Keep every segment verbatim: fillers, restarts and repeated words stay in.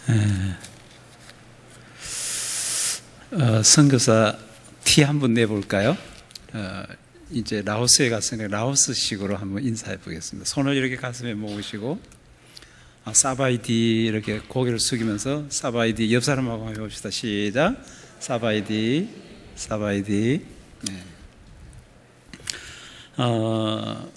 어, 선교사 티 한번 내볼까요? 어, 이제 라오스에 갔으니까 라오스식으로 한번 인사해 보겠습니다. 손을 이렇게 가슴에 모으시고, 아, 사바이디 이렇게 고개를 숙이면서 사바이디 옆 사람하고 한번 해봅시다. 시작. 사바이디, 사바이디. 네. 어,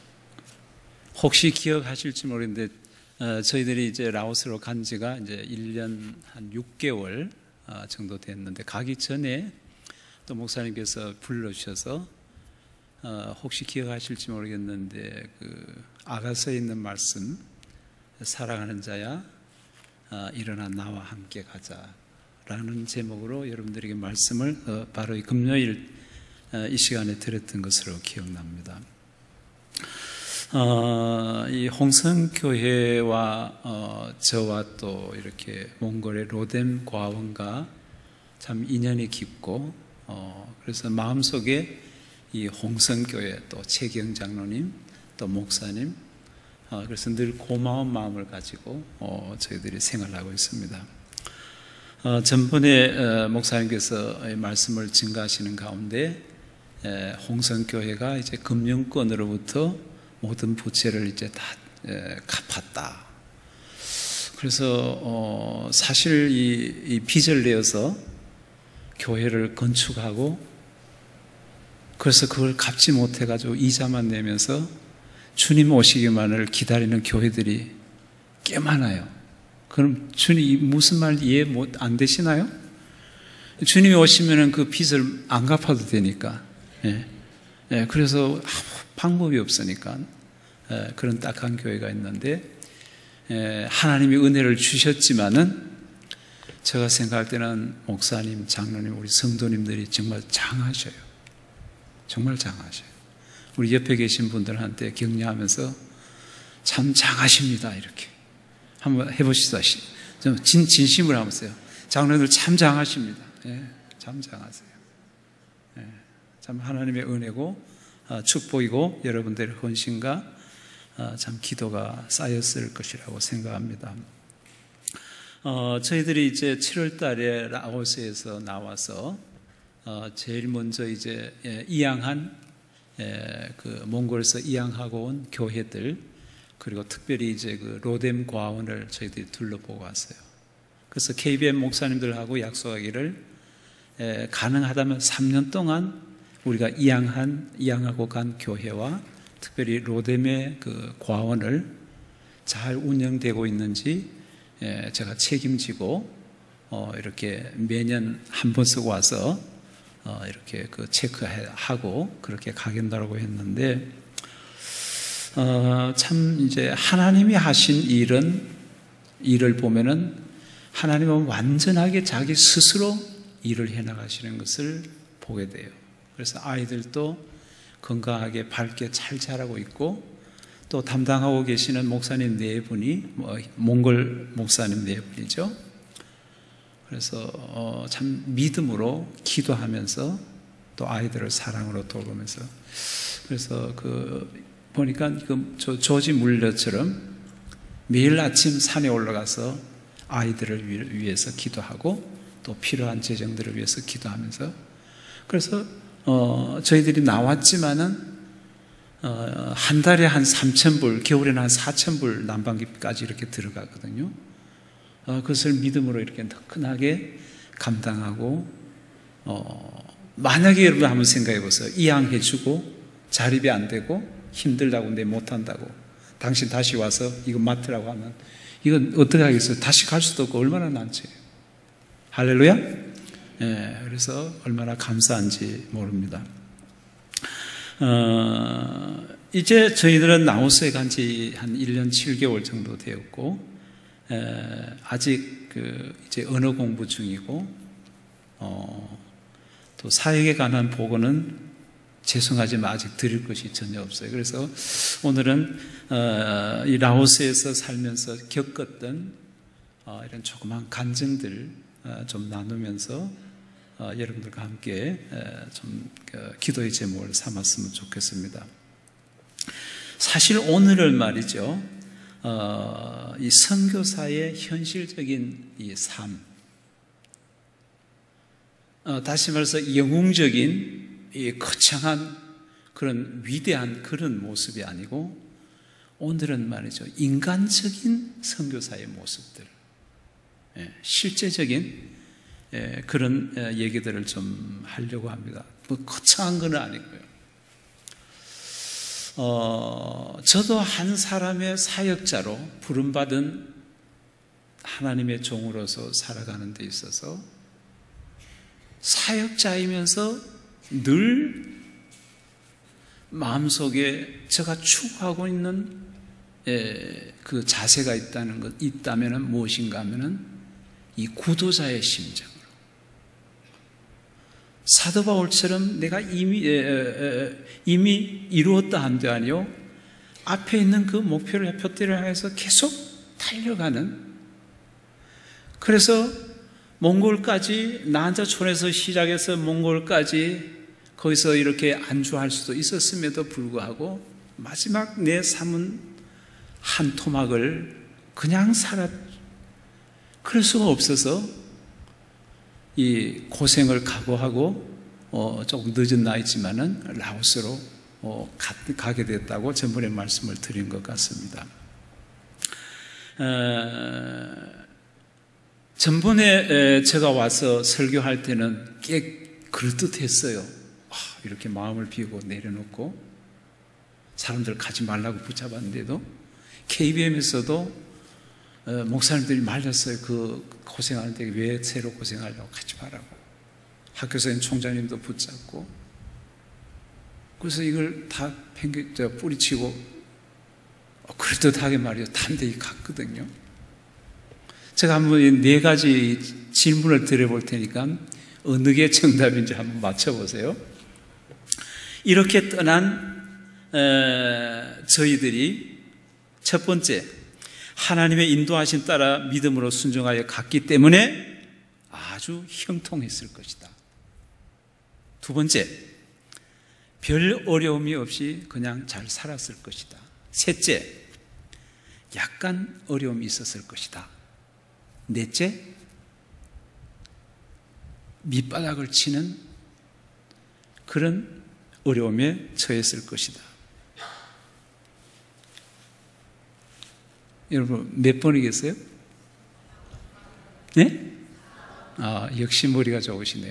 혹시 기억하실지 모르겠는데, 어, 저희들이 이제 라오스로 간 지가 이제 일 년 한 육 개월 어, 정도 됐는데, 가기 전에 또 목사님께서 불러주셔서, 어, 혹시 기억하실지 모르겠는데, 그 아가서에 있는 말씀, 사랑하는 자야, 어, 일어나 나와 함께 가자 라는 제목으로 여러분들에게 말씀을 어, 바로 이 금요일 어, 이 시간에 드렸던 것으로 기억납니다. 어, 이 홍성교회와 어, 저와 또 이렇게 몽골의 로뎀 과원과 참 인연이 깊고, 어, 그래서 마음속에 이 홍성교회 또 최경 장로님 또 목사님, 어, 그래서 늘 고마운 마음을 가지고 어, 저희들이 생활하고 있습니다. 어, 전번에 어, 목사님께서 말씀을 증가하시는 가운데 에, 홍성교회가 이제 금융권으로부터 모든 부채를 이제 다 에, 갚았다. 그래서 어, 사실 이, 이 빚을 내어서 교회를 건축하고, 그래서 그걸 갚지 못해가지고 이자만 내면서 주님 오시기만을 기다리는 교회들이 꽤 많아요. 그럼 주님 무슨 말 이해 못 안 되시나요? 주님이 오시면은 그 빚을 안 갚아도 되니까. 예. 예, 그래서 아무 방법이 없으니까 예, 그런 딱한 교회가 있는데, 예, 하나님이 은혜를 주셨지만은 제가 생각할 때는 목사님, 장로님, 우리 성도님들이 정말 장하셔요. 정말 장하셔요. 우리 옆에 계신 분들한테 격려하면서 참 장하십니다 이렇게 한번 해보시다. 좀 진, 진심을 하면서요. 장로님들 참 장하십니다. 예, 참 장하세요. 예, 참 하나님의 은혜고 어, 축복이고 여러분들의 헌신과 어, 참 기도가 쌓였을 것이라고 생각합니다. 어, 저희들이 이제 칠월 달에 라오스에서 나와서 어, 제일 먼저 이제 예, 이양한 예, 그 몽골에서 이양하고 온 교회들, 그리고 특별히 이제 그 로뎀 과원을 저희들이 둘러보고 왔어요. 그래서 케이비엠 목사님들하고 약속하기를 예, 가능하다면 삼 년 동안 우리가 이양한 이양하고 간 교회와 특별히 로뎀의 그 과원을 잘 운영되고 있는지 예, 제가 책임지고 어, 이렇게 매년 한 번씩 와서 어, 이렇게 그 체크하고 그렇게 가겠다고 했는데, 어, 참 이제 하나님이 하신 일은, 일을 보면은 하나님은 완전하게 자기 스스로 일을 해나가시는 것을 보게 돼요. 그래서 아이들도 건강하게 밝게 잘 자라고 있고, 또 담당하고 계시는 목사님 네 분이, 뭐, 몽골 목사님 네 분이죠. 그래서 어, 참 믿음으로 기도하면서 또 아이들을 사랑으로 돌보면서, 그래서 그 보니까 그 조, 조지 물러처럼 매일 아침 산에 올라가서 아이들을 위해서 기도하고 또 필요한 재정들을 위해서 기도하면서, 그래서 어, 저희들이 나왔지만은 어, 한 달에 한 삼천 불, 겨울에는 한 사천 불 난방비까지 이렇게 들어가거든요. 어, 그것을 믿음으로 이렇게 흔하게 감당하고, 어, 만약에 여러분 한번 생각해 보세요. 이양해주고 자립이 안 되고 힘들다고 내 못한다고 당신 다시 와서 이거 맡으라고 하면 이건 어떻게 하겠어요? 다시 갈 수도 없고 얼마나 난처해요. 할렐루야. 예, 그래서 얼마나 감사한지 모릅니다. 어, 이제 저희들은 라오스에 간 지 한 일 년 칠 개월 정도 되었고, 에, 아직 그 이제 언어 공부 중이고, 어, 또 사역에 관한 보고는 죄송하지만 아직 드릴 것이 전혀 없어요. 그래서 오늘은 어, 이 라오스에서 살면서 겪었던 어, 이런 조그만 간증들 어, 좀 나누면서 어, 여러분들과 함께 에, 좀 그, 기도의 제목을 삼았으면 좋겠습니다. 사실 오늘을 말이죠. 어, 이 선교사의 현실적인 이 삶, 어, 다시 말해서 영웅적인 이 거창한 그런 위대한 그런 모습이 아니고 오늘은 말이죠, 인간적인 선교사의 모습들, 예, 실제적인 예, 그런 얘기들을 좀 하려고 합니다. 뭐 거창한 건 아니고요. 어, 저도 한 사람의 사역자로 부름받은 하나님의 종으로서 살아가는 데 있어서 사역자이면서 늘 마음속에 제가 추구하고 있는 예, 그 자세가 있다는 것, 있다면 무엇인가 하면은 이 구도자의 심정으로 사도 바울처럼 내가 이미 에, 에, 에, 이미 이루었다 한데 아니요, 앞에 있는 그 목표를 표대를 향해서 계속 달려가는, 그래서 몽골까지 나한자촌에서 시작해서 몽골까지 거기서 이렇게 안주할 수도 있었음에도 불구하고 마지막 내 삶은 한 토막을 그냥 살았, 그럴 수가 없어서 이 고생을 각오하고 어, 조금 늦은 나이지만은 라오스로 어, 가, 가게 됐다고 전번에 말씀을 드린 것 같습니다. 어, 전번에 제가 와서 설교할 때는 꽤 그럴듯했어요. 아, 이렇게 마음을 비우고 내려놓고 사람들 가지 말라고 붙잡았는데도 케이비엠에서도 어, 목사님들이 말렸어요. 그 고생하는데 왜 새로 고생하려고 하지 말라고. 학교선생 총장님도 붙잡고. 그래서 이걸 다 팽개, 뿌리치고 어, 그럴듯하게 말이요, 단대히 갔거든요. 제가 한번 네 가지 질문을 드려볼 테니까 어느 게 정답인지 한번 맞춰보세요. 이렇게 떠난 에, 저희들이 첫 번째, 하나님의 인도하심 따라 믿음으로 순종하여 갔기 때문에 아주 형통했을 것이다. 두 번째, 별 어려움이 없이 그냥 잘 살았을 것이다. 셋째, 약간 어려움이 있었을 것이다. 넷째, 밑바닥을 치는 그런 어려움에 처했을 것이다. 여러분 몇 번이겠어요? 네? 아, 역시 머리가 좋으시네요.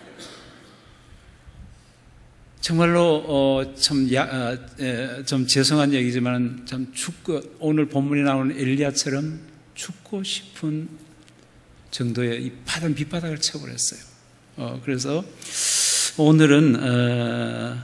정말로 어, 참, 야, 아, 에, 좀 죄송한 얘기지만 참 죽고, 오늘 본문에 나오는 엘리야처럼 죽고 싶은 정도의 이 바닥 밑바닥을 쳐버렸어요. 어, 그래서 오늘은 어,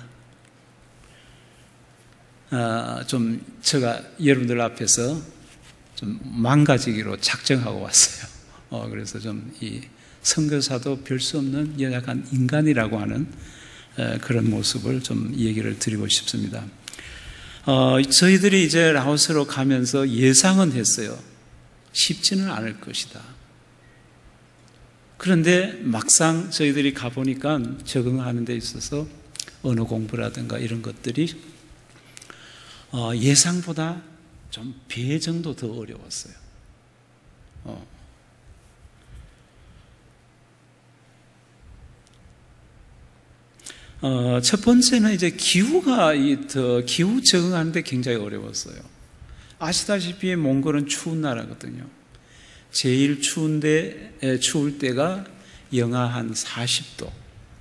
어, 좀 제가 여러분들 앞에서 좀 망가지기로 작정하고 왔어요. 어, 그래서 좀 이 선교사도 별 수 없는 연약한 인간이라고 하는 에, 그런 모습을 좀 얘기를 드리고 싶습니다. 어, 저희들이 이제 라오스로 가면서 예상은 했어요. 쉽지는 않을 것이다. 그런데 막상 저희들이 가보니까 적응하는 데 있어서 언어 공부라든가 이런 것들이 어, 예상보다 좀 배 정도 더 어려웠어요. 어. 어, 첫 번째는 이제 기후가 이, 더, 기후 적응하는데 굉장히 어려웠어요. 아시다시피 몽골은 추운 나라거든요. 제일 추운데, 에, 추울 때가 영하 한 사십 도.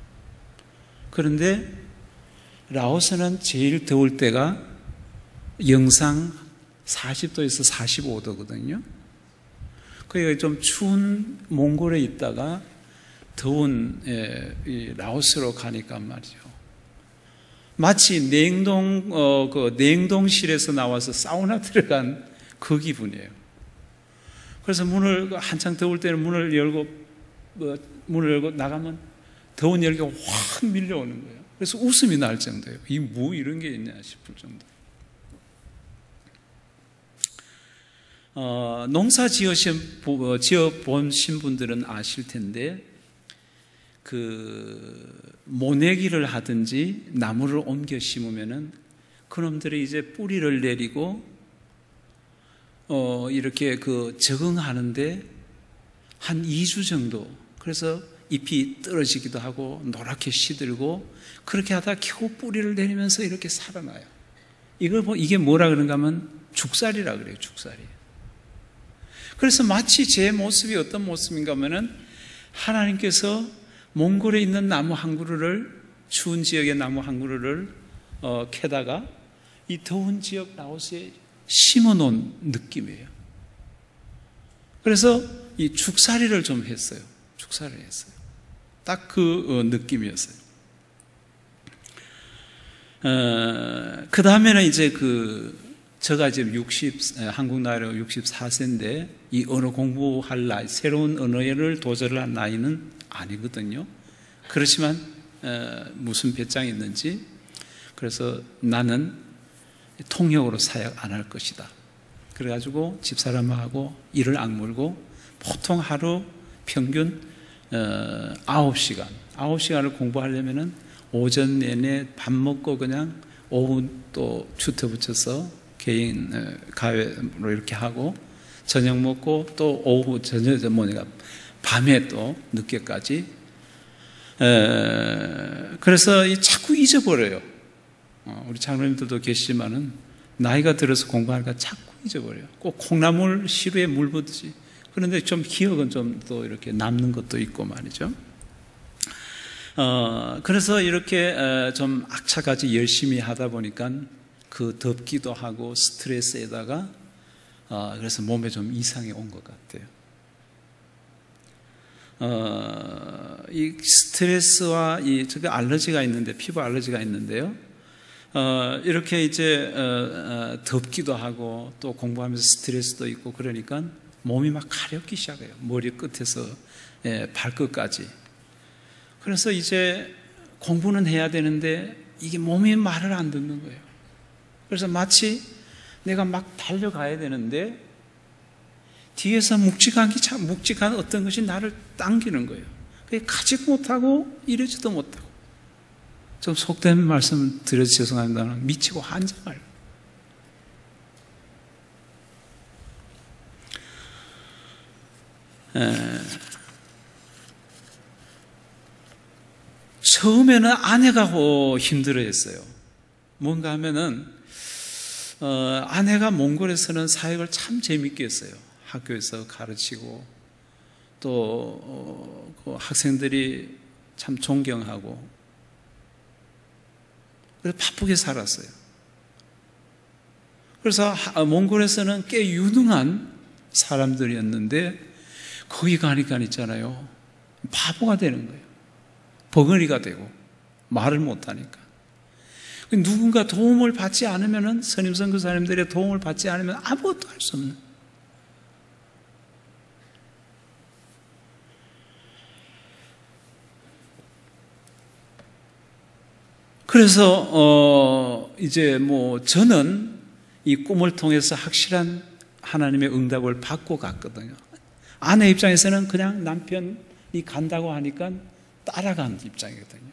그런데 라오스는 제일 더울 때가 영상 사십 도에서 사십오 도거든요. 그러니까 좀 추운 몽골에 있다가 더운 에, 이 라오스로 가니까 말이죠. 마치 냉동, 어, 그 냉동실에서 나와서 사우나 들어간 그 기분이에요. 그래서 문을, 한창 더울 때는 문을 열고, 뭐, 문을 열고 나가면 더운 열기가 확 밀려오는 거예요. 그래서 웃음이 날 정도예요. 이 뭐 이런 게 있냐 싶을 정도. 어, 농사 지으신, 지어 보신 분들은 아실 텐데, 그, 모내기를 하든지 나무를 옮겨 심으면은 그놈들이 이제 뿌리를 내리고 어, 이렇게 그 적응하는데 한 이 주 정도, 그래서 잎이 떨어지기도 하고 노랗게 시들고 그렇게 하다 겨우 뿌리를 내리면서 이렇게 살아나요. 이걸 뭐, 이게 뭐라 그런가 하면 죽살이라 그래요, 죽살이. 그래서 마치 제 모습이 어떤 모습인가 하면은 하나님께서 몽골에 있는 나무 한 그루를, 추운 지역의 나무 한 그루를 어, 캐다가 이 더운 지역 라오스에 심어 놓은 느낌이에요. 그래서 이 죽살이를 좀 했어요. 죽살이를 했어요. 딱 그 어, 느낌이었어요. 어, 그 다음에는 이제 그, 제가 지금 육십, 한국 나이로 육십사 세인데, 이 언어 공부할 나이, 새로운 언어를 도전을 한 나이는 아니거든요. 그렇지만, 어, 무슨 배짱이 있는지, 그래서 나는 통역으로 사역 안 할 것이다. 그래가지고 집사람하고 이를 악물고, 보통 하루 평균, 어, 아홉 시간, 아홉 시간을 공부하려면은 오전 내내 밥 먹고 그냥 오후 또 튜터 붙여서 개인 가회로 이렇게 하고 저녁 먹고 또 오후 저녁 뭐냐 밤에 또 늦게까지. 에, 그래서 자꾸 잊어버려요. 어, 우리 장로님들도 계시지만은 나이가 들어서 공부하니까 자꾸 잊어버려요. 꼭 콩나물 시루에 물 붓듯이. 그런데 좀 기억은 좀 또 이렇게 남는 것도 있고 말이죠. 어, 그래서 이렇게 어, 좀 악착같이 열심히 하다 보니까 그 덥기도 하고 스트레스에다가 어, 그래서 몸에 좀 이상이 온 것 같아요. 어, 이 스트레스와 이 저기 알러지가 있는데, 피부 알러지가 있는데요. 어, 이렇게 이제 어, 어, 덥기도 하고 또 공부하면서 스트레스도 있고 그러니까 몸이 막 가렵기 시작해요. 머리 끝에서 예, 발끝까지. 그래서 이제 공부는 해야 되는데 이게 몸이 말을 안 듣는 거예요. 그래서 마치 내가 막 달려가야 되는데 뒤에서 묵직한, 묵직한 어떤 것이 나를 당기는 거예요. 가지 못하고 이러지도 못하고. 좀 속된 말씀 드려서 죄송합니다만 미치고 환장을. 에... 처음에는 아내가 힘들어했어요. 뭔가 하면은 어, 아내가 몽골에서는 사역을 참 재밌게 했어요. 학교에서 가르치고 또 어, 그 학생들이 참 존경하고 그래서 바쁘게 살았어요. 그래서 몽골에서는 꽤 유능한 사람들이었는데 거기 가니까 있잖아요. 바보가 되는 거예요. 버거리가 되고 말을 못하니까. 누군가 도움을 받지 않으면, 선임 선교사님들의 도움을 받지 않으면 아무것도 할 수 없는. 그래서 어 이제 뭐 저는 이 꿈을 통해서 확실한 하나님의 응답을 받고 갔거든요. 아내 입장에서는 그냥 남편이 간다고 하니까 따라간 입장이거든요.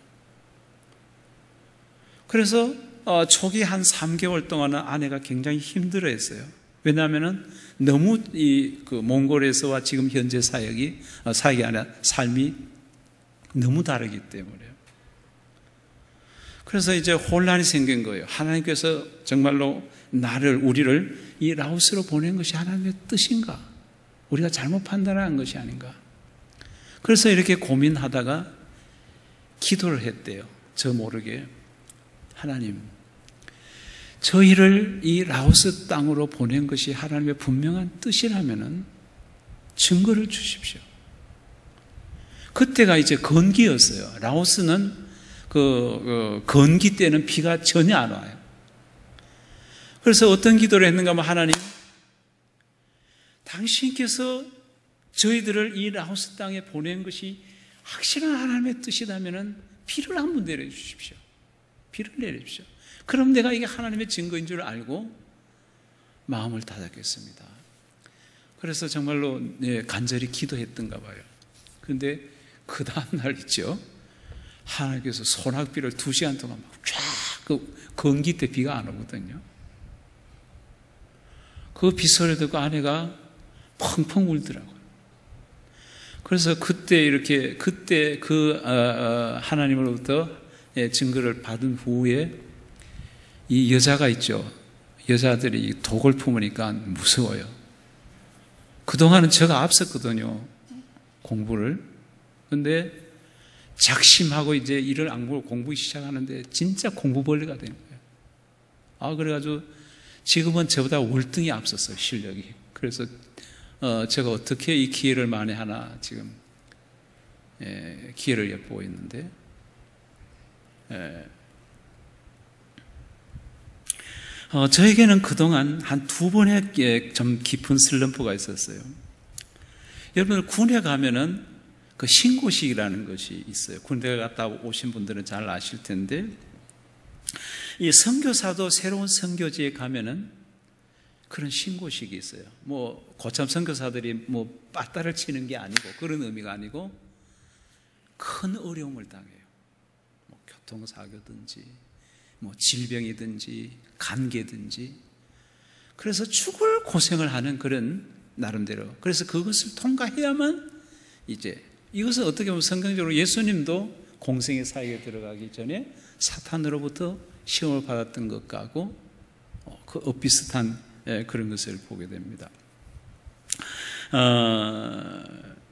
그래서 어, 초기 한 삼 개월 동안은 아내가 굉장히 힘들어했어요. 왜냐하면은 너무 이 그 몽골에서와 지금 현재 사역이 어, 사역이 아니라 삶이 너무 다르기 때문에요. 그래서 이제 혼란이 생긴 거예요. 하나님께서 정말로 나를 우리를 이 라오스로 보낸 것이 하나님의 뜻인가? 우리가 잘못 판단한 것이 아닌가? 그래서 이렇게 고민하다가 기도를 했대요. 저 모르게. 하나님, 저희를 이 라오스 땅으로 보낸 것이 하나님의 분명한 뜻이라면은 증거를 주십시오. 그때가 이제 건기였어요. 라오스는 그, 그 건기 때는 비가 전혀 안 와요. 그래서 어떤 기도를 했는가 하면 하나님, 당신께서 저희들을 이 라오스 땅에 보낸 것이 확실한 하나님의 뜻이라면은 비를 한번 내려주십시오. 비를 내려주십시오. 그럼 내가 이게 하나님의 증거인 줄 알고 마음을 닫았겠습니다. 그래서 정말로 네, 간절히 기도했던가 봐요. 그런데 그 다음날 있죠. 하나님께서 소낙비를 두 시간 동안 막 쫙, 그 건기 때 비가 안 오거든요. 그 빗소리를 듣고 아내가 펑펑 울더라고요. 그래서 그때 이렇게 그때 그 하나님으로부터 증거를 받은 후에 이 여자가 있죠. 여자들이 독을 품으니까 무서워요. 그동안은 제가 앞섰거든요, 공부를. 근데 작심하고 이제 일을 안 보고 공부하기 시작하는데 진짜 공부벌레가 되는 거예요. 아, 그래가지고 지금은 저보다 월등히 앞섰어요, 실력이. 그래서 어, 제가 어떻게 이 기회를 만회하나 지금 예, 기회를 엿보고 있는데, 예. 어, 저에게는 그동안 한 두 번의 좀 깊은 슬럼프가 있었어요. 여러분들 군에 가면은 그 신고식이라는 것이 있어요. 군대 갔다 오신 분들은 잘 아실 텐데, 이 선교사도 새로운 선교지에 가면은 그런 신고식이 있어요. 뭐 고참 선교사들이 뭐 빠따를 치는 게 아니고, 그런 의미가 아니고 큰 어려움을 당해요. 뭐 교통사고든지 뭐 질병이든지 관계든지. 그래서 죽을 고생을 하는 그런 나름대로. 그래서 그것을 통과해야만 이제, 이것은 어떻게 보면 성경적으로 예수님도 공생의 사역에 들어가기 전에 사탄으로부터 시험을 받았던 것과고 그 엇비슷한 그런 것을 보게 됩니다. 어,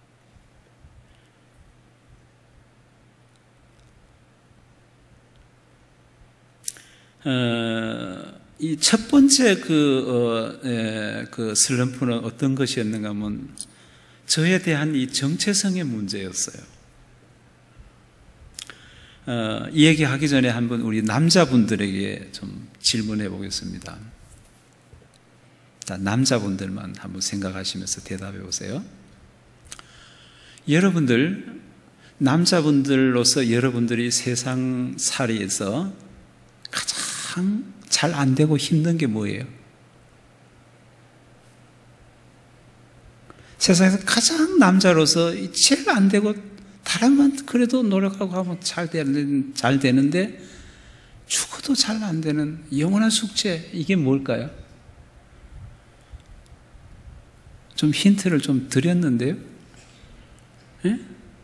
어, 이 첫 번째 그, 어, 에, 그 슬럼프는 어떤 것이었는가 하면 저에 대한 이 정체성의 문제였어요. 어, 이 얘기 하기 전에 한번 우리 남자분들에게 좀 질문해 보겠습니다. 자, 남자분들만 한번 생각하시면서 대답해 보세요. 여러분들, 남자분들로서 여러분들이 세상 살이에서 가장 잘 안 되고 힘든 게 뭐예요? 세상에서 가장 남자로서 제일 안 되고, 다른 건 그래도 노력하고 하면 잘 되는, 잘 되는데 죽어도 잘 안 되는 영원한 숙제, 이게 뭘까요? 좀 힌트를 좀 드렸는데요. 예?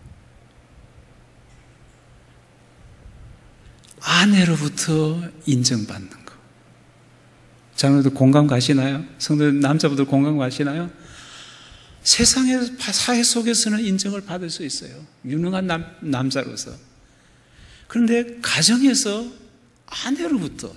아내로부터 인정받는 거. 자녀들 공감 가시나요? 성도들, 남자분들 공감 가시나요? 세상의 사회 속에서는 인정을 받을 수 있어요. 유능한 남, 남자로서. 그런데 가정에서 아내로부터,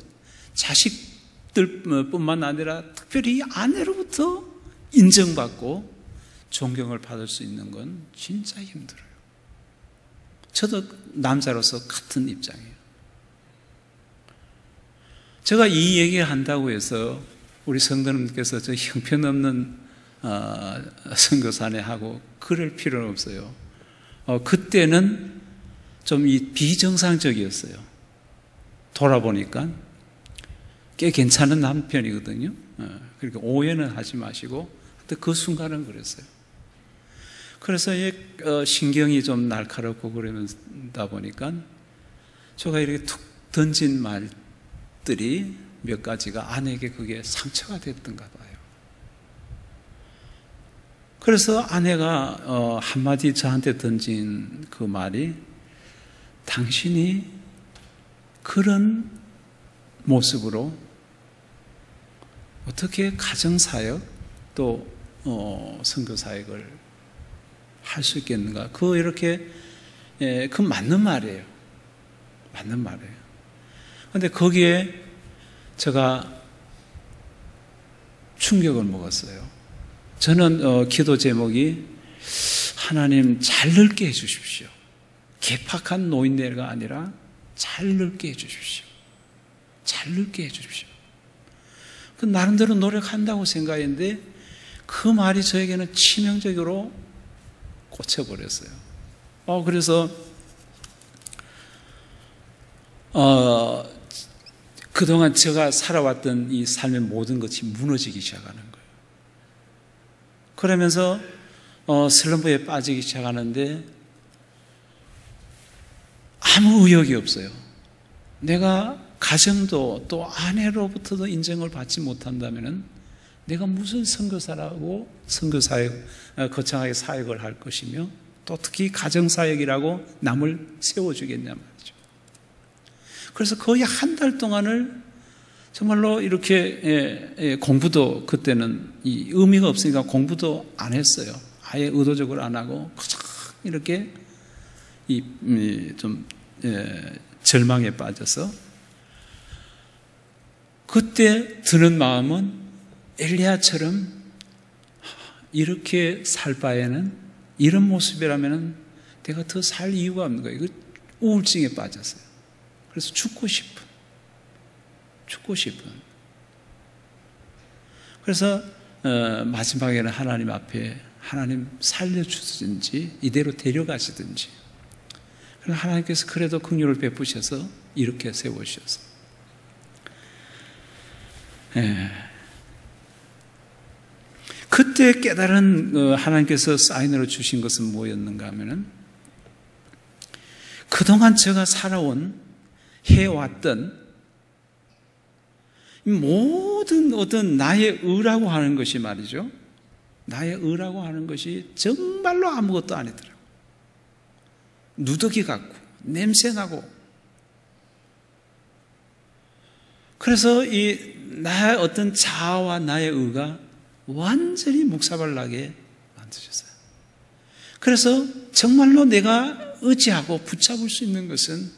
자식들 뿐만 아니라 특별히 아내로부터 인정받고 존경을 받을 수 있는 건 진짜 힘들어요. 저도 남자로서 같은 입장이에요. 제가 이 얘기를 한다고 해서 우리 성도님께서 저 형편없는 어, 선교사네하고 그럴 필요는 없어요. 어, 그때는 좀 이 비정상적이었어요. 돌아보니까 꽤 괜찮은 남편이거든요. 어, 그러니까 오해는 하지 마시고, 그 순간은 그랬어요. 그래서 어, 신경이 좀 날카롭고 그러다 보니까 제가 이렇게 툭 던진 말들이 몇 가지가 아내에게 그게 상처가 됐던가 봐요. 그래서 아내가 어, 한마디 저한테 던진 그 말이, 당신이 그런 모습으로 어떻게 가정사역 또 어, 선교사역을 할 수 있겠는가? 그 이렇게 예, 그 맞는 말이에요. 맞는 말이에요. 그런데 거기에 제가 충격을 먹었어요. 저는 어, 기도 제목이 하나님 잘 늙게 해주십시오. 개팍한 노인네가 아니라 잘 늙게 해주십시오. 잘 늙게 해주십시오. 그 나름대로 노력한다고 생각했는데 그 말이 저에게는 치명적으로 꽂혀버렸어요. 어, 그래서 어, 그동안 제가 살아왔던 이 삶의 모든 것이 무너지기 시작하는 거예요. 그러면서 어, 슬럼프에 빠지기 시작하는데 아무 의욕이 없어요. 내가 가정도 또 아내로부터도 인정을 받지 못한다면 내가 무슨 선교사라고 선교사역, 거창하게 사역을 할 것이며 또 특히 가정사역이라고 남을 세워주겠냐 말이죠. 그래서 거의 한 달 동안을 정말로 이렇게 예, 예, 공부도 그때는 이 의미가 없으니까 공부도 안 했어요. 아예 의도적으로 안 하고 그냥 이렇게 이, 이, 좀 예, 절망에 빠져서 그때 드는 마음은 엘리야처럼 이렇게 살 바에는 이런 모습이라면 내가 더 살 이유가 없는 거예요. 우울증에 빠졌어요. 그래서 죽고 싶은 죽고 싶은 그래서 어, 마지막에는 하나님 앞에 하나님 살려주든지 이대로 데려가시든지 그래서 하나님께서 그래도 긍휼을 베푸셔서 이렇게 세우셔서 예. 그때 깨달은 하나님께서 사인으로 주신 것은 뭐였는가 하면은 그동안 제가 살아온 해왔던 모든 어떤 나의 의라고 하는 것이 말이죠. 나의 의라고 하는 것이 정말로 아무것도 아니더라고요. 누더기 같고 냄새나고 그래서 이 나의 어떤 자아와 나의 의가 완전히 묵사발나게 만드셨어요. 그래서 정말로 내가 의지하고 붙잡을 수 있는 것은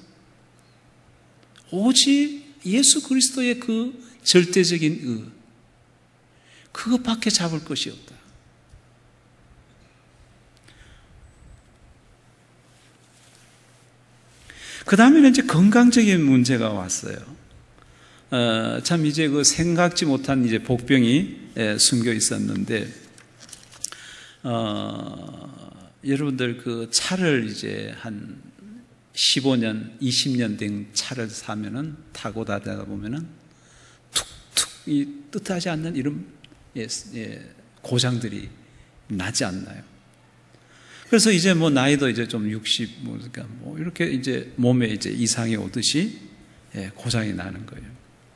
오직 예수 그리스도의 그 절대적인 의, 그것밖에 잡을 것이 없다. 그 다음에는 이제 건강적인 문제가 왔어요. 어, 참 이제 그 생각지 못한 이제 복병이 예, 숨겨 있었는데, 어, 여러분들 그 차를 이제 한 십오 년, 이십 년 된 차를 사면은 타고 다니다 보면은 툭툭 이 뜻하지 않는 이런 예, 예, 고장들이 나지 않나요? 그래서 이제 뭐 나이도 이제 좀 육십, 뭐, 그러니까 뭐 이렇게 이제 몸에 이제 이상이 오듯이 예, 고장이 나는 거예요.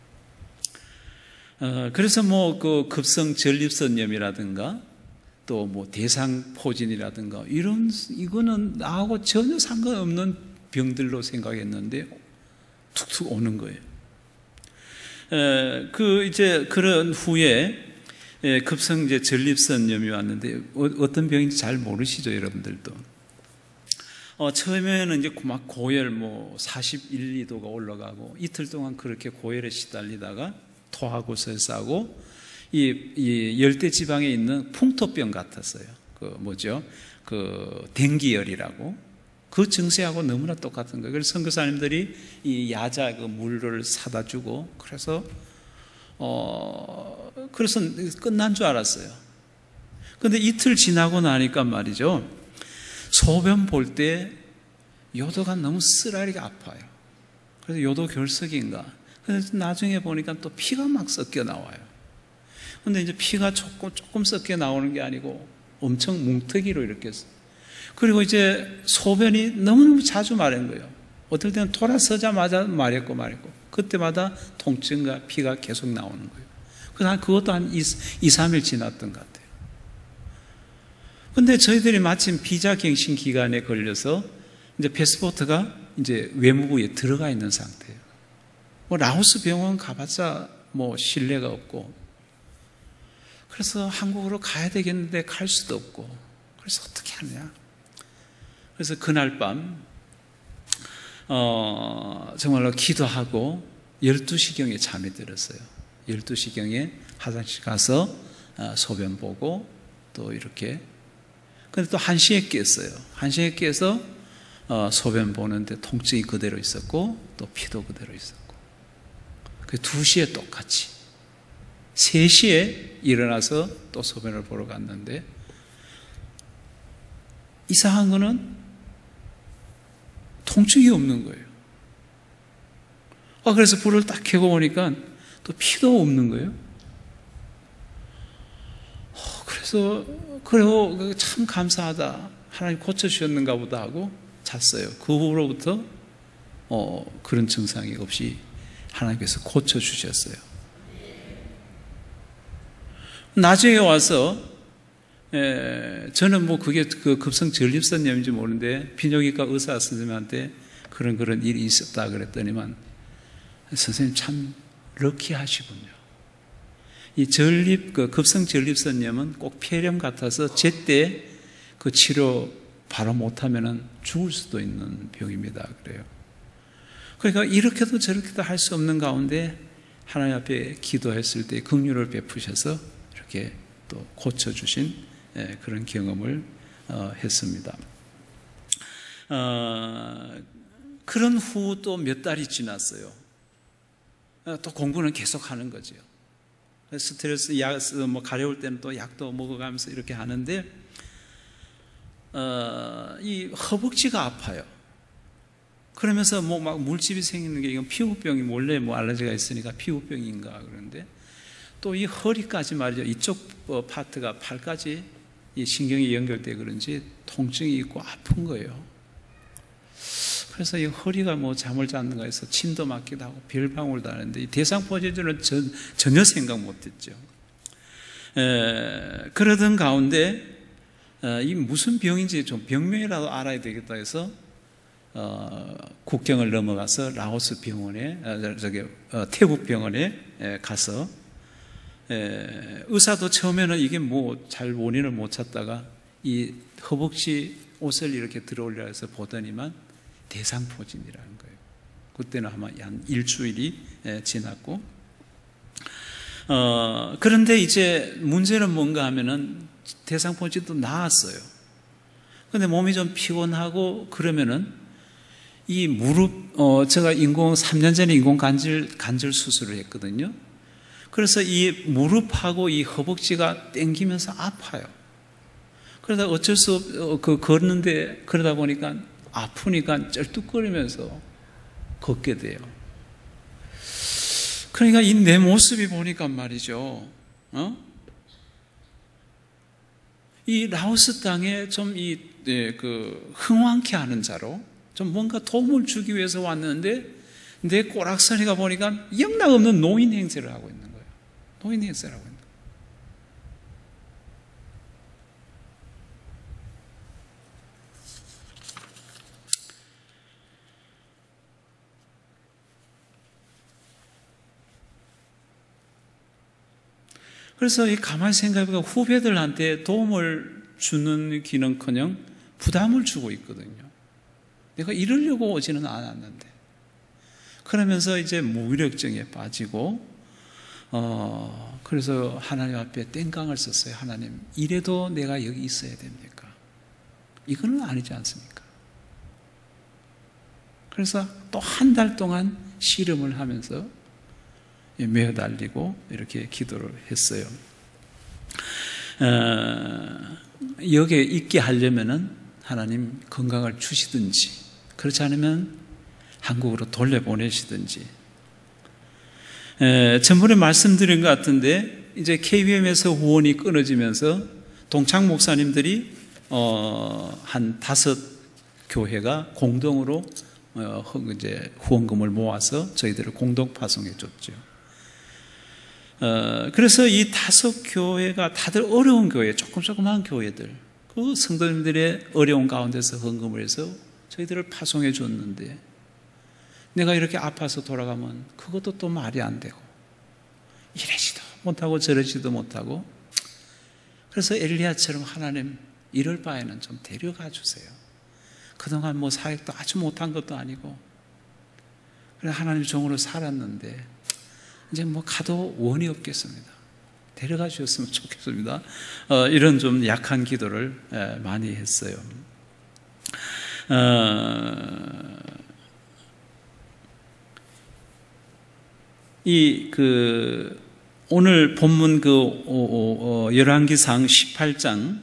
어, 그래서 뭐 그 급성 전립선염이라든가 또 뭐 대상포진이라든가 이런 이거는 나하고 전혀 상관없는 병들로 생각했는데 툭툭 오는 거예요. 에, 그 이제 그런 후에 에, 급성 이제 전립선염이 왔는데 어, 어떤 병인지 잘 모르시죠, 여러분들도. 어, 처음에는 이제 막 고열 뭐 사십일, 이 도가 올라가고 이틀 동안 그렇게 고열에 시달리다가 토하고 설사하고 이, 이 열대 지방에 있는 풍토병 같았어요. 그 뭐죠? 그 댕기열이라고. 그 증세하고 너무나 똑같은 거예요. 그래서 선교사님들이 이 야자 그 물을 사다 주고 그래서 어 그래서 끝난 줄 알았어요. 그런데 이틀 지나고 나니까 말이죠. 소변 볼 때 요도가 너무 쓰라리가 아파요. 그래서 요도 결석인가. 그래서 나중에 보니까 또 피가 막 섞여 나와요. 근데 이제 피가 조금, 조금 섞여 나오는 게 아니고 엄청 뭉텅이로 이렇게. 그리고 이제 소변이 너무너무 자주 마른 거예요. 어떨 때는 돌아서자마자 마렸고 마렸고. 그때마다 통증과 피가 계속 나오는 거예요. 그래서 그것도 한 이, 삼 일 지났던 것 같아요. 근데 저희들이 마침 비자갱신 기간에 걸려서 이제 패스포트가 이제 외무부에 들어가 있는 상태예요. 뭐 라오스 병원 가봤자 뭐 신뢰가 없고 그래서 한국으로 가야 되겠는데 갈 수도 없고 그래서 어떻게 하냐. 그래서 그날 밤 어, 정말로 기도하고 열두 시경에 잠이 들었어요. 열두 시경에 화장실 가서 어, 소변 보고 또 이렇게 근데 또 한 시에 깼어요. 한 시에 깨서 어, 소변 보는데 통증이 그대로 있었고 또 피도 그대로 있었고 그 두 시에 똑같이 세 시에 일어나서 또 소변을 보러 갔는데 이상한 거는 통증이 없는 거예요. 아, 그래서 불을 딱 켜고 보니까 또 피도 없는 거예요. 어, 그래서 그리고 참 감사하다. 하나님 고쳐주셨는가 보다 하고 잤어요. 그 후로부터 어, 그런 증상이 없이 하나님께서 고쳐주셨어요. 나중에 와서 에, 저는 뭐 그게 그 급성 전립선염인지 모르는데 비뇨기과 의사 선생님한테 그런 그런 일이 있었다 그랬더니만 선생님 참 럭키하시군요. 이 전립 그 급성 전립선염은 꼭 폐렴 같아서 제때 그 치료 바로 못하면은 죽을 수도 있는 병입니다. 그래요. 그러니까 이렇게도 저렇게도 할 수 없는 가운데 하나님 앞에 기도했을 때 긍휼을 베푸셔서 이렇게 또 고쳐주신 그런 경험을 했습니다. 어, 그런 후 또 몇 달이 지났어요. 또 공부는 계속 하는 거죠. 스트레스 약, 뭐 가려울 때는 또 약도 먹어가면서 이렇게 하는데, 어, 이 허벅지가 아파요. 그러면서 뭐 막 물집이 생기는 게 이건 피부병이 원래 뭐 알러지가 있으니까 피부병인가 그러는데 또 이 허리까지 말이죠. 이쪽 파트가 팔까지 이 신경이 연결돼 그런지 통증이 있고 아픈 거예요. 그래서 이 허리가 뭐 잠을 잤는가 해서 침도 맞기도 하고 별방울도 하는데 이 대상포진주는 전, 전혀 생각 못했죠. 에, 그러던 가운데 에, 이 무슨 병인지 좀 병명이라도 알아야 되겠다 해서 어, 국경을 넘어가서 라오스 병원에 어, 저기 어, 태국 병원에 에, 가서 에, 의사도 처음에는 이게 뭐 잘 원인을 못 찾다가 이 허벅지 옷을 이렇게 들어올려 해서 보더니만 대상포진이라는 거예요. 그때는 아마 한 일주일이 에, 지났고 어, 그런데 이제 문제는 뭔가 하면은 대상포진도 나았어요. 그런데 몸이 좀 피곤하고 그러면은 이 무릎, 어, 제가 인공, 삼 년 전에 인공 관절, 관절 수술을 했거든요. 그래서 이 무릎하고 이 허벅지가 땡기면서 아파요. 그러다 어쩔 수 없, 어, 그, 걷는데, 그러다 보니까 아프니까 쩔뚝거리면서 걷게 돼요. 그러니까 이 내 모습이 보니까 말이죠. 어? 이 라오스 땅에 좀 이, 예, 그, 흥황케 하는 자로 좀 뭔가 도움을 주기 위해서 왔는데 내 꼬락서니가 보니까 영락없는 노인 행세를 하고 있는 거예요. 노인 행세를 하고 있는 거예요. 그래서 이 가만히 생각해보니까 후배들한테 도움을 주는 기능커녕 부담을 주고 있거든요. 내가 이러려고 오지는 않았는데. 그러면서 이제 무기력증에 빠지고, 어, 그래서 하나님 앞에 땡깡을 썼어요. 하나님, 이래도 내가 여기 있어야 됩니까? 이거는 아니지 않습니까? 그래서 또 한 달 동안 씨름을 하면서 매어달리고 이렇게 기도를 했어요. 어, 여기에 있게 하려면은 하나님 건강을 주시든지, 그렇지 않으면 한국으로 돌려보내시든지. 에, 전번에 말씀드린 것 같은데 이제 케이비엠에서 후원이 끊어지면서 동창 목사님들이 어, 한 다섯 교회가 공동으로 어, 이제 후원금을 모아서 저희들을 공동 파송해 줬죠. 어, 그래서 이 다섯 교회가 다들 어려운 교회, 조금 조그만 교회들, 그 성도님들의 어려운 가운데서 헌금을 해서 저희들을 파송해 줬는데 내가 이렇게 아파서 돌아가면 그것도 또 말이 안 되고 이러지도 못하고 저러지도 못하고, 그래서 엘리야처럼 하나님 이럴 바에는 좀 데려가 주세요. 그동안 뭐 사역도 아주 못한 것도 아니고 그래서 하나님 종으로 살았는데 이제 뭐 가도 원이 없겠습니다. 데려가 주셨으면 좋겠습니다. 어, 이런 좀 약한 기도를 에, 많이 했어요. 어, 이 그 오늘 본문 그 어, 어, 열왕기상 십팔 장에서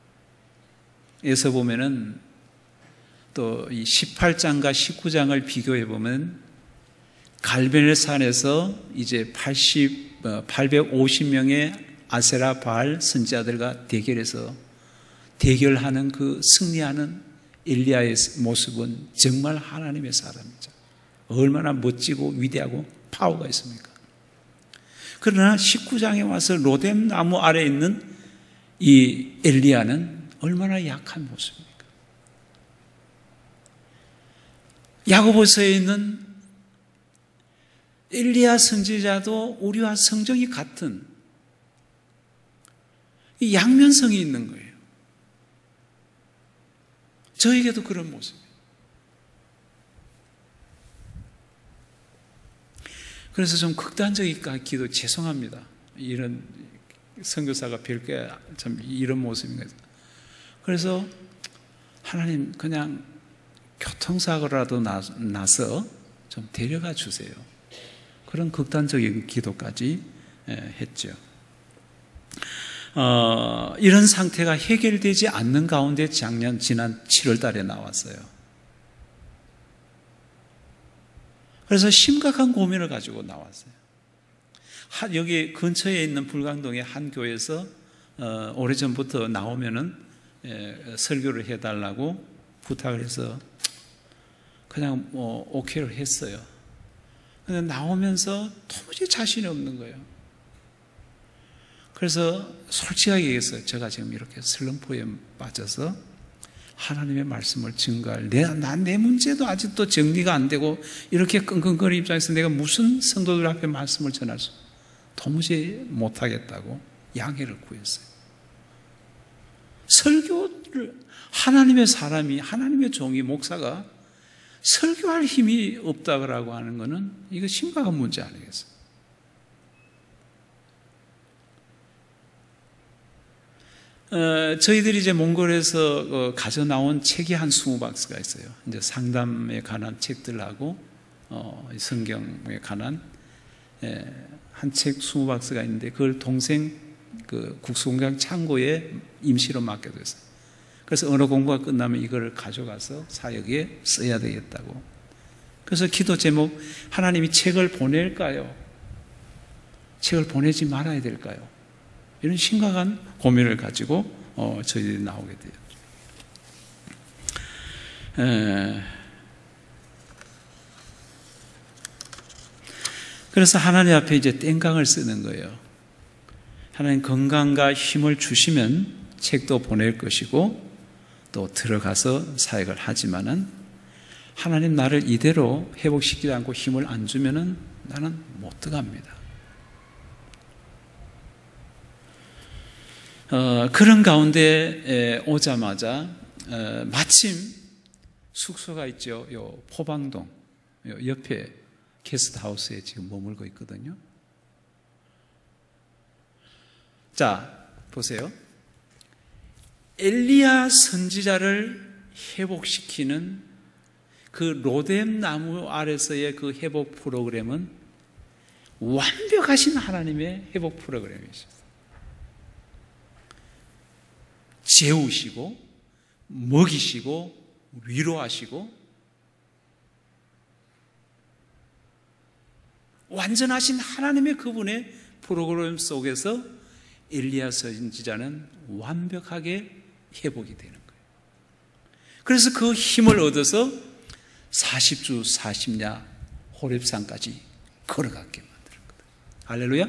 보면은 또 이 십팔 장과 십구 장을 비교해 보면 갈멜 산에서 이제 팔십, 팔백오십 명의 아세라 바알 선지자들과 대결해서 대결하는 그 승리하는 엘리야의 모습은 정말 하나님의 사람이죠. 얼마나 멋지고 위대하고 파워가 있습니까? 그러나 십구 장에 와서 로뎀 나무 아래에 있는 이 엘리야는 얼마나 약한 모습입니까? 야고보서에 있는 엘리야 선지자도 우리와 성정이 같은 이 양면성이 있는 거예요. 저에게도 그런 모습이에요. 그래서 좀 극단적일까 기도 죄송합니다. 이런 선교사가 별게 참 이런 모습인 거죠. 그래서 하나님 그냥 교통사고라도 나서 좀 데려가 주세요. 그런 극단적인 기도까지 했죠. 어, 이런 상태가 해결되지 않는 가운데 작년 지난 칠월 달에 나왔어요. 그래서 심각한 고민을 가지고 나왔어요. 한, 여기 근처에 있는 불광동의 한 교회에서 어, 오래전부터 나오면은 예, 설교를 해달라고 부탁을 해서 그냥 뭐 오케이를 했어요. 근데 나오면서 도무지 자신이 없는 거예요. 그래서 솔직하게 얘기했어요. 제가 지금 이렇게 슬럼프에 빠져서 하나님의 말씀을 증거할 내, 난 내 문제도 아직도 정리가 안 되고 이렇게 끙끙거리는 입장에서 내가 무슨 성도들 앞에 말씀을 전할 수 도무지 못하겠다고 양해를 구했어요. 설교를 하나님의 사람이 하나님의 종이 목사가 설교할 힘이 없다고 하는 것은 이거 심각한 문제 아니겠어요? 어, 저희들이 이제 몽골에서 어, 가져 나온 책이 한 스무 박스가 있어요. 이제 상담에 관한 책들하고 어, 성경에 관한 예, 한 책 스무 박스가 있는데 그걸 동생 그 국수공장 창고에 임시로 맡겨뒀어요. 그래서 언어 공부가 끝나면 이걸 가져가서 사역에 써야 되겠다고. 그래서 기도 제목 하나님이 책을 보낼까요? 책을 보내지 말아야 될까요? 이런 심각한 고민을 가지고 어, 저희들이 나오게 돼요. 에... 그래서 하나님 앞에 이제 땡깡을 쓰는 거예요. 하나님 건강과 힘을 주시면 책도 보낼 것이고 또 들어가서 사역을 하지만은 하나님 나를 이대로 회복시키지 않고 힘을 안 주면은 나는 못 들어갑니다. 어, 그런 가운데 오자마자 어, 마침 숙소가 있죠. 요 포방동 요 옆에 게스트하우스에 지금 머물고 있거든요. 자, 보세요. 엘리야 선지자를 회복시키는 그 로뎀 나무 아래서의 그 회복 프로그램은 완벽하신 하나님의 회복 프로그램이셨어요. 재우시고 먹이시고 위로하시고 완전하신 하나님의 그분의 프로그램 속에서 엘리야 선지자는 완벽하게 회복이 되는 거예요. 그래서 그 힘을 얻어서 사십 주 사십 야 호렙산까지 걸어가게 만드는 거예요. 할렐루야.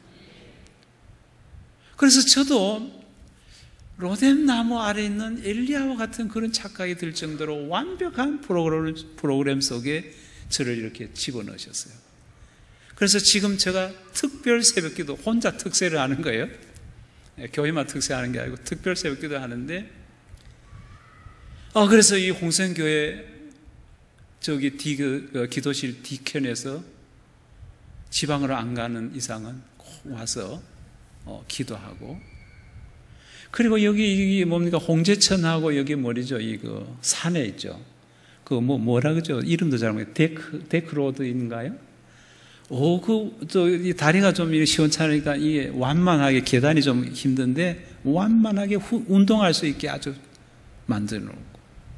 그래서 저도 로뎀 나무 아래 있는 엘리야와 같은 그런 착각이 들 정도로 완벽한 프로그램, 프로그램 속에 저를 이렇게 집어넣으셨어요. 그래서 지금 제가 특별 새벽기도 혼자 특세를 하는 거예요. 교회만 특세하는 게 아니고 특별 새벽기도 하는데, 어, 그래서 이 홍성교회 저기 디, 그, 기도실 디켄에서 지방으로 안 가는 이상은 꼭 와서 어, 기도하고, 그리고 여기 이게 뭡니까 홍제천하고 여기 뭐죠 이거 산에 있죠. 그 뭐 뭐라 그러죠? 이름도 잘 모르겠어요. 데크 데크로드인가요? 오, 그, 저, 이 다리가 좀 시원찮으니까 이게 완만하게 계단이 좀 힘든데 완만하게 후, 운동할 수 있게 아주 만들어 놓고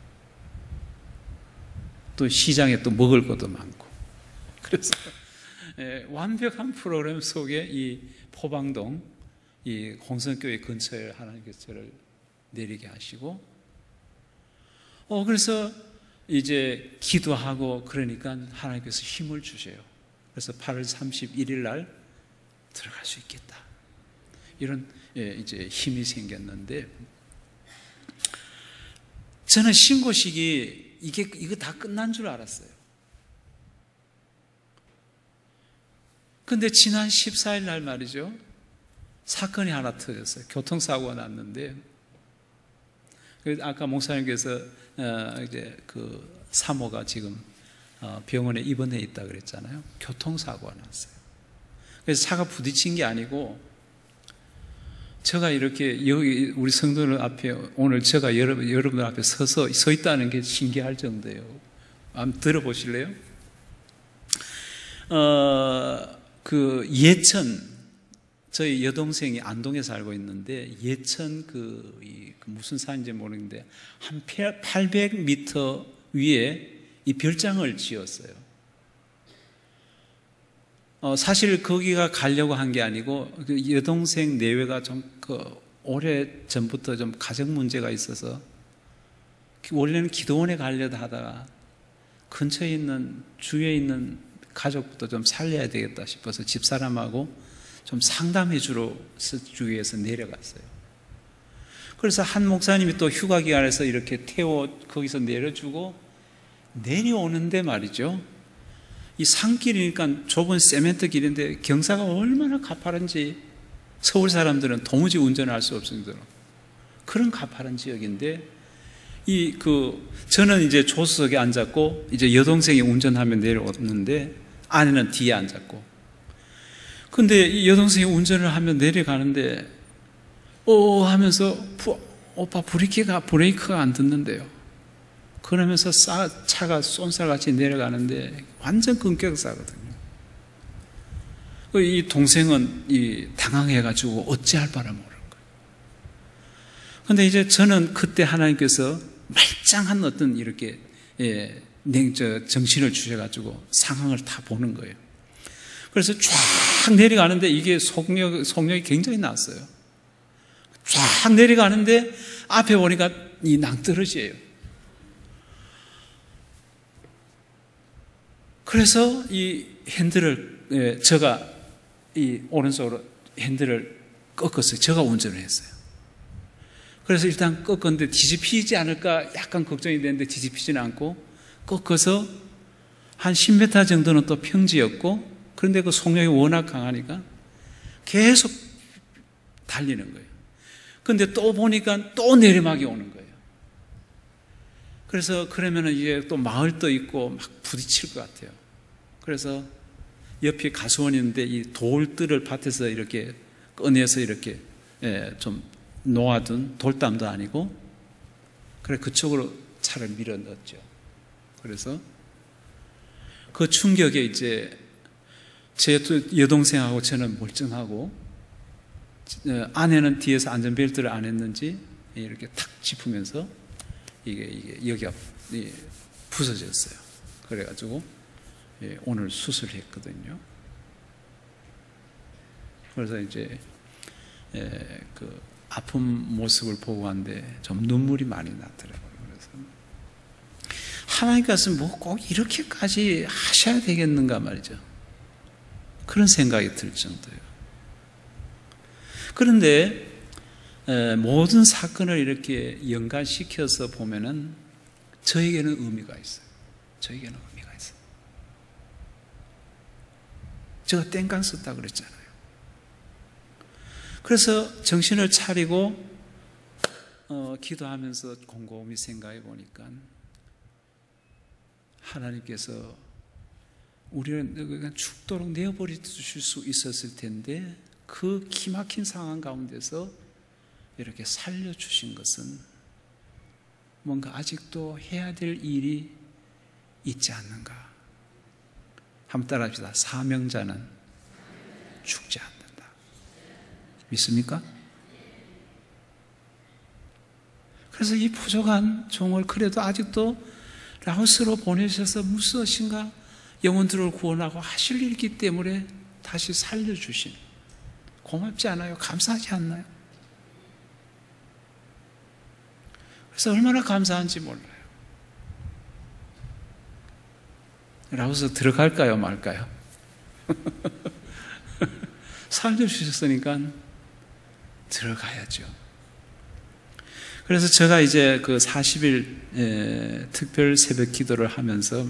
또 시장에 또 먹을 것도 많고 그래서 예, 완벽한 프로그램 속에 이 포방동 이 홍성교회 근처에 하나님께서 저를 내리게 하시고 어, 그래서 이제 기도하고 그러니까 하나님께서 힘을 주셔요. 그래서 팔월 삼십일 일 날 들어갈 수 있겠다. 이런 예, 이제 힘이 생겼는데, 저는 신고식이 이게 이거 다 끝난 줄 알았어요. 근데 지난 십사 일 날 말이죠, 사건이 하나 터졌어요. 교통사고가 났는데, 아까 목사님께서 어, 이제 그 사모가 지금 어, 병원에 입원해 있다 그랬잖아요. 교통사고가 났어요. 그래서 차가 부딪힌 게 아니고, 제가 이렇게 여기 우리 성도들 앞에 오늘 제가 여러분 여러분들 앞에 서서 서 있다는 게 신기할 정도예요. 한번 들어보실래요? 어, 그 예천, 저희 여동생이 안동에 살고 있는데, 예천 그, 이, 그 무슨 산인지 모르겠는데 한 팔백 미터 위에 이 별장을 지었어요. 어, 사실 거기가 가려고 한 게 아니고, 그 여동생 내외가 좀 그 오래 전부터 좀 가정 문제가 있어서 원래는 기도원에 가려다 하다가 근처에 있는 주위에 있는 가족부터 좀 살려야 되겠다 싶어서 집사람하고 좀 상담해 주러 주위에서 내려갔어요. 그래서 한 목사님이 또 휴가 기간에서 이렇게 태워 거기서 내려주고, 내려오는데 말이죠, 이 산길이니까 좁은 세멘트 길인데 경사가 얼마나 가파른지 서울 사람들은 도무지 운전할 수 없을 정도로 그런 가파른 지역인데, 이 그 저는 이제 조수석에 앉았고, 이제 여동생이 운전하며 내려오는데 아내는 뒤에 앉았고, 근데 이 여동생이 운전을 하며 내려가는데 오 하면서 부, 오빠 브레이크가 브레이크가 안 듣는데요. 그러면서 싸, 차가 쏜살같이 내려가는데 완전 급격사거든요. 이 동생은 이 당황해가지고 어찌할 바를 모르는 거예요. 그런데 이제 저는 그때 하나님께서 말짱한 어떤 이렇게 예, 냉저 정신을 주셔가지고 상황을 다 보는 거예요. 그래서 쫙 내려가는데 이게 속력 속력이 굉장히 났어요. 쫙 내려가는데 앞에 보니까 이 낭떠러지예요. 그래서 이 핸들을 예, 제가 이 오른쪽으로 핸들을 꺾었어요. 제가 운전을 했어요. 그래서 일단 꺾었는데 뒤집히지 않을까 약간 걱정이 됐는데 뒤집히지는 않고, 꺾어서 한 십 미터 정도는 또 평지였고, 그런데 그 속력이 워낙 강하니까 계속 달리는 거예요. 그런데 또 보니까 또 내리막이 오는 거예요. 그래서 그러면은 이제 또 마을도 있고 막 부딪힐 것 같아요. 그래서 옆에 가수원이 있는데 이 돌들을 밭에서 이렇게 꺼내서 이렇게 예, 좀 놓아둔 돌담도 아니고, 그래 그쪽으로 차를 밀어 넣었죠. 그래서 그 충격에 이제 제 여동생하고 저는 멀쩡하고, 아내는 뒤에서 안전벨트를 안 했는지 이렇게 탁 짚으면서 이게, 이게 여기가 부서졌어요. 그래가지고 오늘 수술했거든요. 그래서 이제 그 아픈 모습을 보고 왔는데 좀 눈물이 많이 나더라고요. 그래서 하나님께서 뭐 꼭 이렇게까지 하셔야 되겠는가 말이죠. 그런 생각이 들 정도예요. 그런데 모든 사건을 이렇게 연관시켜서 보면은 저에게는 의미가 있어요. 저에게는 의미가 있어요. 제가 땡깡 썼다 그랬잖아요. 그래서 정신을 차리고 어, 기도하면서 곰곰이 생각해 보니까 하나님께서 우리를 그냥 죽도록 내어버릴 수 있었을 텐데, 그 기막힌 상황 가운데서 이렇게 살려주신 것은 뭔가 아직도 해야 될 일이 있지 않는가. 한번 따라합시다. 사명자는 죽지 않는다. 믿습니까? 그래서 이 부족한 종을 그래도 아직도 라오스로 보내셔서 무엇인가 영혼들을 구원하고 하실 일이기 때문에 다시 살려주신, 고맙지 않아요? 감사하지 않나요? 그래서 얼마나 감사한지 몰라요. 라오스 들어갈까요 말까요? 살려주셨으니까 들어가야죠. 그래서 제가 이제 그 사십 일 에, 특별 새벽 기도를 하면서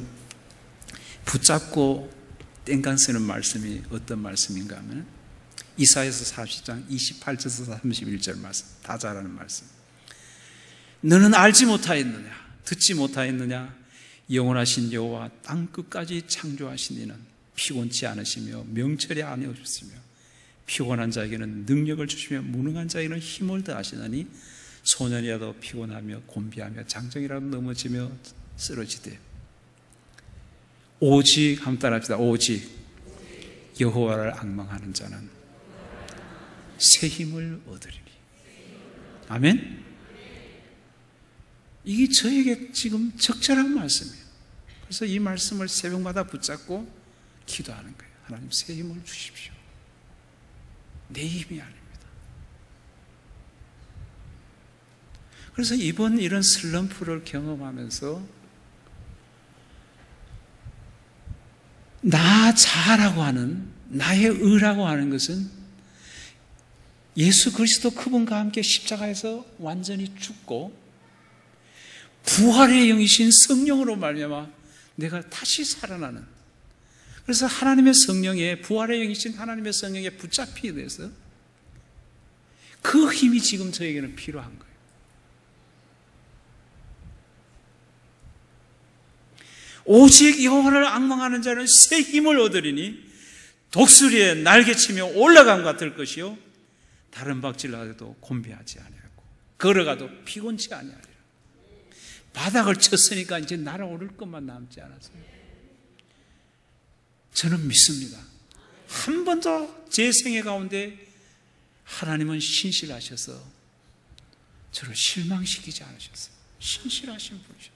붙잡고 땡간 쓰는 말씀이 어떤 말씀인가 하면 이사야서 사십 장 이십팔 절에서 삼십일 절 말씀, 다 잘하는 말씀. 너는 알지 못하였느냐, 듣지 못하였느냐, 영원하신 여호와 땅 끝까지 창조하신 이는 피곤치 않으시며 명철이 아니오셨으며 피곤한 자에게는 능력을 주시며 무능한 자에게는 힘을 더하시나니 소년이라도 피곤하며 곤비하며 장정이라도 넘어지며 쓰러지되 오직, 한번 따라합시다. 오직 여호와를 앙망하는 자는 새 힘을 얻으리니. 아멘. 이게 저에게 지금 적절한 말씀이에요. 그래서 이 말씀을 새벽마다 붙잡고 기도하는 거예요. 하나님, 새 힘을 주십시오. 내 힘이 아닙니다. 그래서 이번 이런 슬럼프를 경험하면서 나 자라고 하는, 나의 의라고 하는 것은 예수 그리스도 그분과 함께 십자가에서 완전히 죽고 부활의 영이신 성령으로 말미암아 내가 다시 살아나는, 그래서 하나님의 성령에, 부활의 영이신 하나님의 성령에 붙잡히게 돼서 그 힘이 지금 저에게는 필요한 거예요. 오직 여호와를 앙망하는 자는 새 힘을 얻으리니 독수리에 날개치며 올라감과 같을 것이요 다른 박질라도 곤비하지 아니하고 걸어가도 피곤치 아니하리라. 바닥을 쳤으니까 이제 날아오를 것만 남지 않았어요. 저는 믿습니다. 한 번도 제 생애 가운데 하나님은 신실하셔서 저를 실망시키지 않으셨어요. 신실하신 분이셨어요.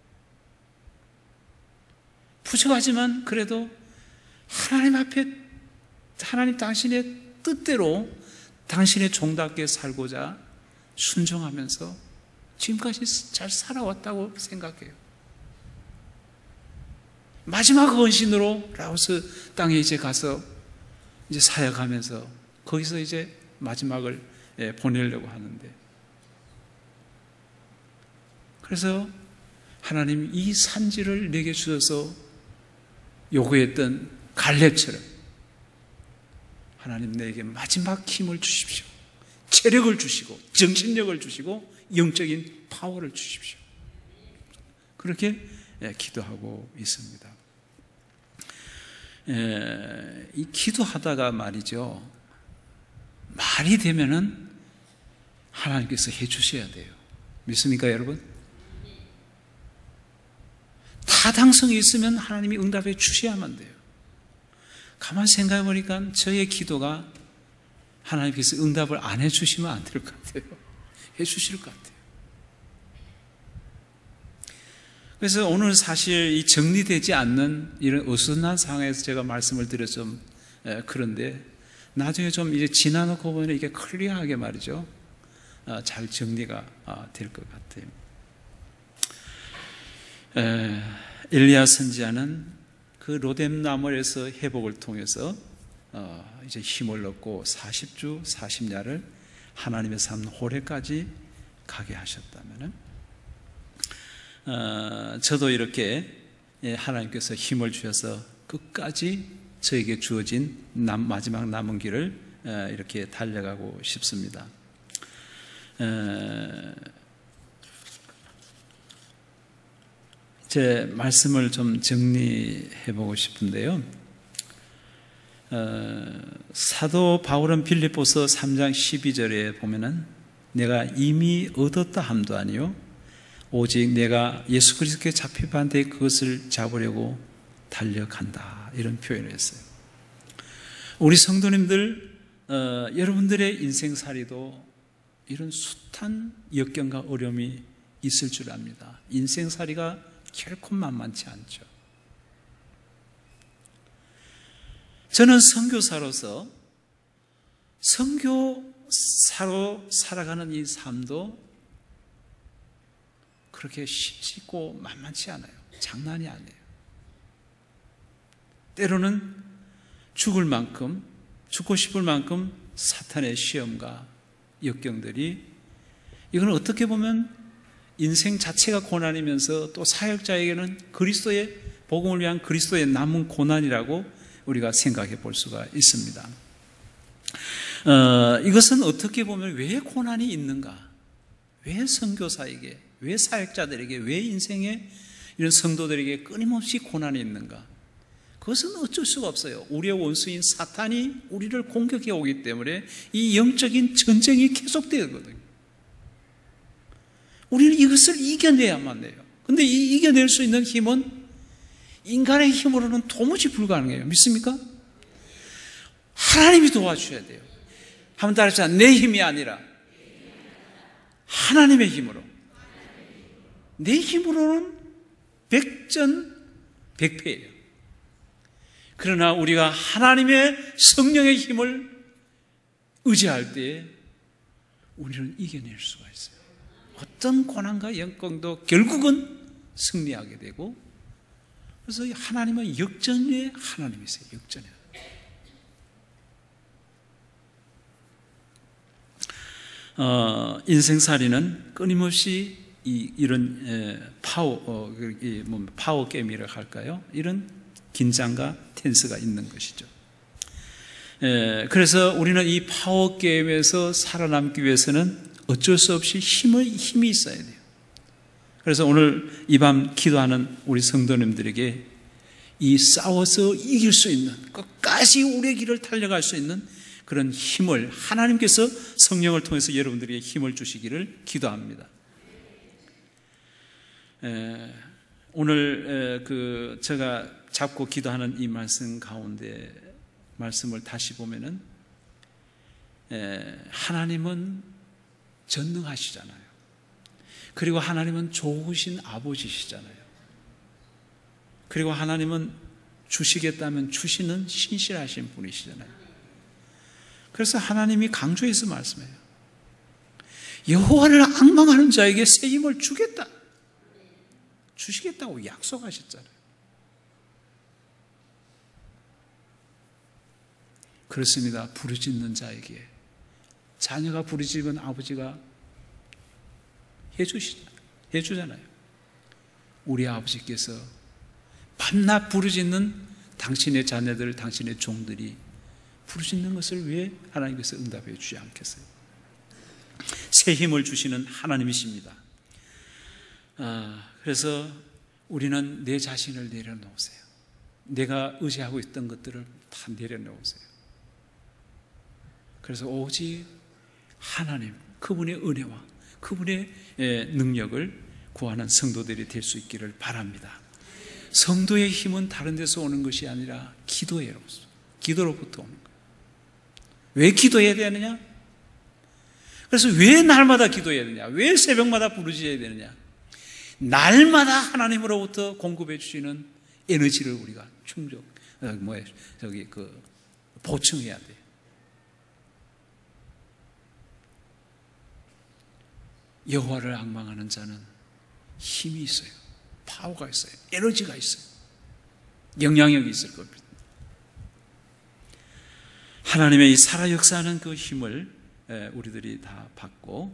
부족하지만 그래도 하나님 앞에, 하나님 당신의 뜻대로 당신의 종답게 살고자 순종하면서 지금까지 잘 살아왔다고 생각해요. 마지막 헌신으로 라오스 땅에 이제 가서 이제 사역하면서 거기서 이제 마지막을 보내려고 하는데, 그래서 하나님 이 산지를 내게 주셔서 요구했던 갈렙처럼 하나님 내게 마지막 힘을 주십시오. 체력을 주시고 정신력을 주시고 영적인 파워를 주십시오. 그렇게 기도하고 있습니다. 이 기도하다가 말이죠, 말이 되면은 하나님께서 해주셔야 돼요. 믿습니까, 여러분? 타당성이 있으면 하나님이 응답해 주셔야만 돼요. 가만히 생각해 보니까 저의 기도가 하나님께서 응답을 안 해주시면 안 될 것 같아요. 해주실 것 같아요. 그래서 오늘 사실 이 정리되지 않는 이런 어수선한 상황에서 제가 말씀을 드려서 좀 그런데 나중에 좀 이제 지나놓고 보면 이게 클리어하게 말이죠, 잘 정리가 될 것 같아요. 엘리야 선지자는 그 로뎀 나무에서 회복을 통해서 이제 힘을 얻고 사십 주 사십 야를 하나님의 삶 호래까지 가게 하셨다면, 저도 이렇게 하나님께서 힘을 주셔서 끝까지 저에게 주어진 마지막 남은 길을 이렇게 달려가고 싶습니다. 제 말씀을 좀 정리해 보고 싶은데요. 어, 사도 바울은 빌립보서 삼 장 십이 절에 보면은 내가 이미 얻었다 함도 아니요 오직 내가 예수 그리스도께 잡힌 데 그것을 잡으려고 달려간다, 이런 표현을 했어요. 우리 성도님들, 어, 여러분들의 인생살이도 이런 숱한 역경과 어려움이 있을 줄 압니다. 인생살이가 결코 만만치 않죠. 저는 선교사로서 선교사로 살아가는 이 삶도 그렇게 쉽고 만만치 않아요. 장난이 아니에요. 때로는 죽을 만큼 죽고 싶을 만큼 사탄의 시험과 역경들이, 이건 어떻게 보면 인생 자체가 고난이면서 또 사역자에게는 그리스도의 복음을 위한 그리스도의 남은 고난이라고 우리가 생각해 볼 수가 있습니다. 어, 이것은 어떻게 보면 왜 고난이 있는가? 왜 선교사에게, 왜 사역자들에게, 왜 인생에 이런 성도들에게 끊임없이 고난이 있는가? 그것은 어쩔 수가 없어요. 우리의 원수인 사탄이 우리를 공격해 오기 때문에 이 영적인 전쟁이 계속되거든요. 우리는 이것을 이겨내야만 해요. 그런데 이 이겨낼 수 있는 힘은 인간의 힘으로는 도무지 불가능해요. 믿습니까? 하나님이 도와주셔야 돼요. 한번 따라합시다. 내 힘이 아니라 하나님의 힘으로. 내 힘으로는 백전백패예요. 그러나 우리가 하나님의 성령의 힘을 의지할 때에 우리는 이겨낼 수가 있어요. 어떤 고난과 역경도 결국은 승리하게 되고, 그래서 하나님은 역전의 하나님이세요. 역전의. 어, 인생살이는 끊임없이 이, 이런 에, 파워, 어, 이, 뭐, 파워 게임이라고 할까요? 이런 긴장과 텐스가 있는 것이죠. 에, 그래서 우리는 이 파워 게임에서 살아남기 위해서는 어쩔 수 없이 힘의 힘이 있어야 돼요. 그래서 오늘 이 밤 기도하는 우리 성도님들에게 이 싸워서 이길 수 있는, 끝까지 우리의 길을 달려갈 수 있는 그런 힘을 하나님께서 성령을 통해서 여러분들에게 힘을 주시기를 기도합니다. 에, 오늘 에, 그 제가 잡고 기도하는 이 말씀 가운데 말씀을 다시 보면은 에, 하나님은 전능하시잖아요. 그리고 하나님은 좋으신 아버지시잖아요. 그리고 하나님은 주시겠다면 주시는 신실하신 분이시잖아요. 그래서 하나님이 강조해서 말씀해요. 여호와를 앙망하는 자에게 새 힘을 주겠다. 주시겠다고 약속하셨잖아요. 그렇습니다. 부르짖는 자에게, 자녀가 부르짖으면 아버지가 해주시잖아요. 해주잖아요. 우리 아버지께서 밤낮 부르짖는 당신의 자녀들, 당신의 종들이 부르짖는 것을 왜 하나님께서 응답해 주지 않겠어요? 새 힘을 주시는 하나님이십니다. 아, 그래서 우리는 내 자신을 내려놓으세요. 내가 의지하고 있던 것들을 다 내려놓으세요. 그래서 오직 하나님, 그분의 은혜와 그분의 능력을 구하는 성도들이 될 수 있기를 바랍니다. 성도의 힘은 다른 데서 오는 것이 아니라 기도로부터, 기도로부터 오는 거예요. 왜 기도해야 되느냐? 그래서 왜 날마다 기도해야 되느냐? 왜 새벽마다 부르짖어야 되느냐? 날마다 하나님으로부터 공급해 주시는 에너지를 우리가 충족, 뭐야, 저기 그 보충해야 돼. 여호와를 앙망하는 자는 힘이 있어요. 파워가 있어요. 에너지가 있어요. 영향력이 있을 겁니다. 하나님의 이 살아 역사하는 그 힘을 우리들이 다 받고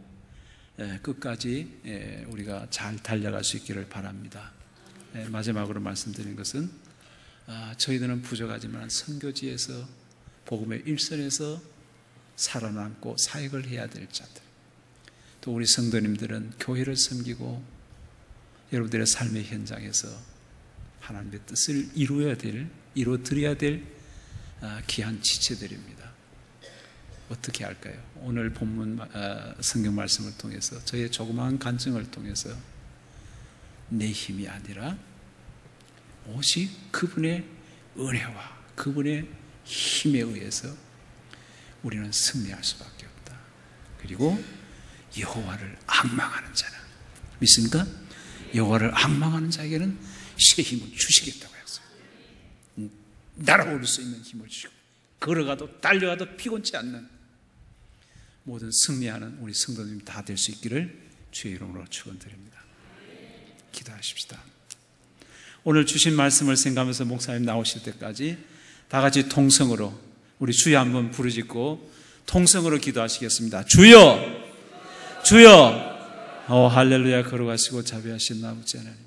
끝까지 우리가 잘 달려갈 수 있기를 바랍니다. 마지막으로 말씀드린 것은 저희들은 부족하지만 선교지에서 복음의 일선에서 살아남고 사역을 해야 될 자들, 또 우리 성도님들은 교회를 섬기고 여러분들의 삶의 현장에서 하나님의 뜻을 이루어야 될, 이루어드려야 될 귀한 지체들입니다. 어떻게 할까요? 오늘 본문 성경 말씀을 통해서 저의 조그마한 간증을 통해서 내 힘이 아니라 오직 그분의 은혜와 그분의 힘에 의해서 우리는 승리할 수밖에 없다. 그리고 여호와를 앙망하는 자는, 믿습니까? 여호와를 앙망하는 자에게는 새 힘을 주시겠다고 했어요. 날아오를 수 있는 힘을 주시고 걸어가도 달려가도 피곤치 않는 모든 승리하는 우리 성도님 다 될 수 있기를 주의 이름으로 축원드립니다. 기도하십시다. 오늘 주신 말씀을 생각하면서 목사님 나오실 때까지 다 같이 통성으로 우리 주여 한번 부르짖고 통성으로 기도하시겠습니다. 주여, 주여. 어, 할렐루야. 걸어가시고 자비하신 아버지 하나님,